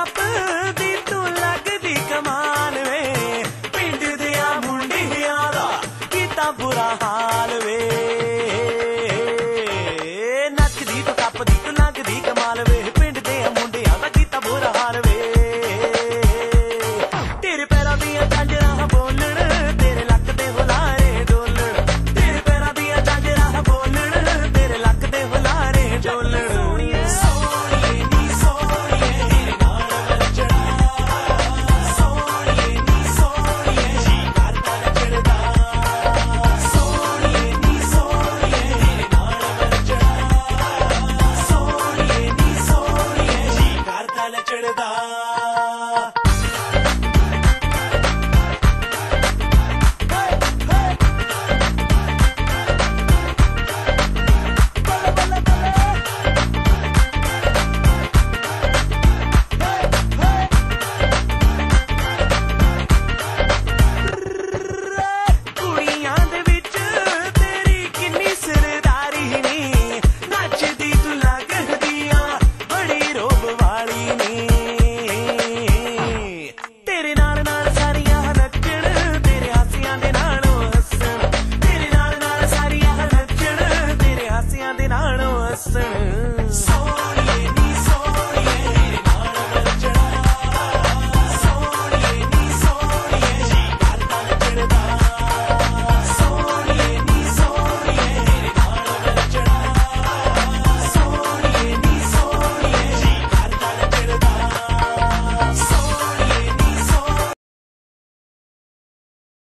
ਟੱਪਦੀ ਤੂੰ ਲੱਗਦੀ ਕਮਾਲ ਵੇ ਪਿੰਡ ਦੀਆਂ ਮੁੰਡਿਆਂ ਦਾ ਕੀਤਾ ਬੁਰਾ ਹਾਲ ਵੇ ਨੱਚਦੀ ਤੂੰ ਟੱਪਦੀ ਤੂੰ ਲੱਗਦੀ ਕਮਾਲ ਵੇ ਪਿੰਡ ਦੀਆਂ ਮੁੰਡਿਆਂ ਦਾ ਕੀਤਾ ਬੁਰਾ ਹਾਲ ਵੇ ਤੇਰੇ ਪੈਰਾਂ ਦੀਆਂ ਝਾਂਜਰਾਂ ਬੋਲਣ ਤੇਰੇ ਲੱਕ ਦੇ ਹੁਲਾਰੇ ਡੋਲਣ ਤੇਰੇ ਪੈਰਾਂ ਦੀਆਂ ਝਾਂਜਰਾਂ ਬੋਲਣ ਤੇਰੇ ਲੱਕ ਦੇ ਹੁਲਾਰੇ ਡੋਲਣ ਸੋਹਣੀਏ ਨੀ ਸੋਹਣੀਏ ਤੇਰੇ ਨਾਲ ਵਰਚੜਾ ਸੋਹਣੀਏ ਨੀ ਸੋਹਣੀਏ ਜੀ ਕਰਦਾ ਨੱਚਦਾ ਸੋਹਣੀਏ ਨੀ ਸੋਹਣੀਏ ਤੇਰੇ ਨਾਲ ਵਰਚੜਾ ਸੋਹਣੀਏ ਨੀ ਸੋਹਣੀਏ ਜੀ ਕਰਦਾ ਨੱਚਦਾ